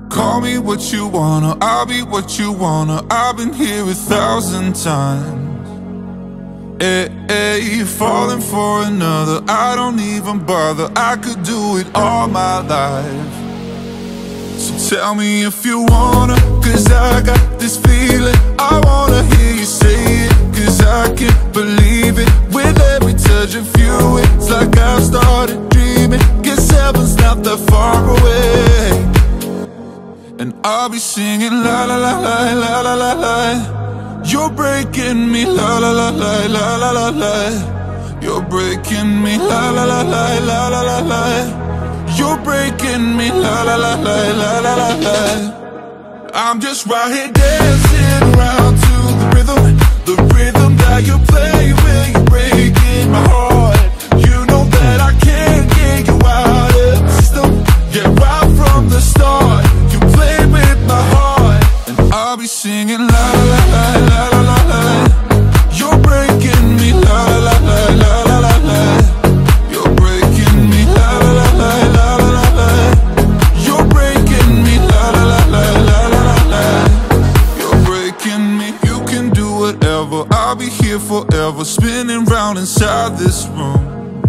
Call me what you wanna, I'll be what you wanna. I've been here 1,000 times. Hey, falling for another, I don't even bother. I could do it all my life. So tell me if you wanna, cause I got this feeling. I wanna hear you say it, cause I can't believe it. With every touch of you, it's like I've started dreaming. Guess heaven's not that far away. And I'll be singing la la la la la la la la. You're breaking me la la la la la la la la. You're breaking me la la la la la la la la. You're breaking me la la la la la la la la. I'm just right here dancing around to the rhythm that you play when you're breaking my heart. You know that I can't get you out of the system. Yeah, right from the start. My heart, and I'll be singing la la la la la la la. You're breaking me la la la la la la la. You're breaking me la la la la la la la la. You're breaking me la la la la la la la la. You're breaking me. You can do whatever, I'll be here forever, spinning round inside this room.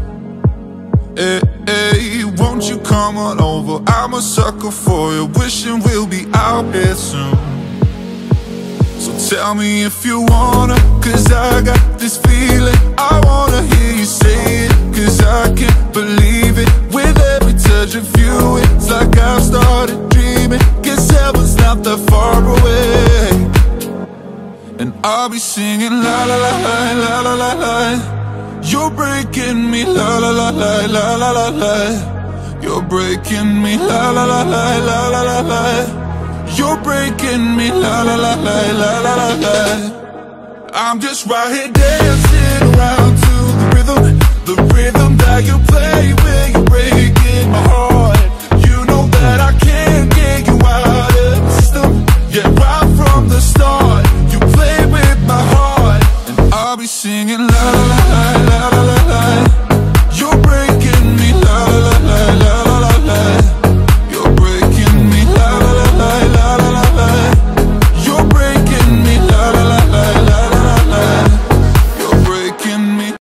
Hey, won't you come on over? I'm a sucker for you, wishing we'll be out here soon. So tell me if you wanna, cause I got this feeling. I wanna hear you say it, cause I can't believe it. With every touch of you, it's like I've started dreaming. Guess heaven's not that far away. And I'll be singing la la la la la la la la. You're breaking me la la la la la la la la. You're breaking me la la la la la la la la. You're breaking me la la la la la la la la. I'm just right here dancing around to the rhythm that you play when you're breaking my heart. You know that I can't get you out of the system. Yeah, right from the start, you play with my heart, and I'll be singing la la la la.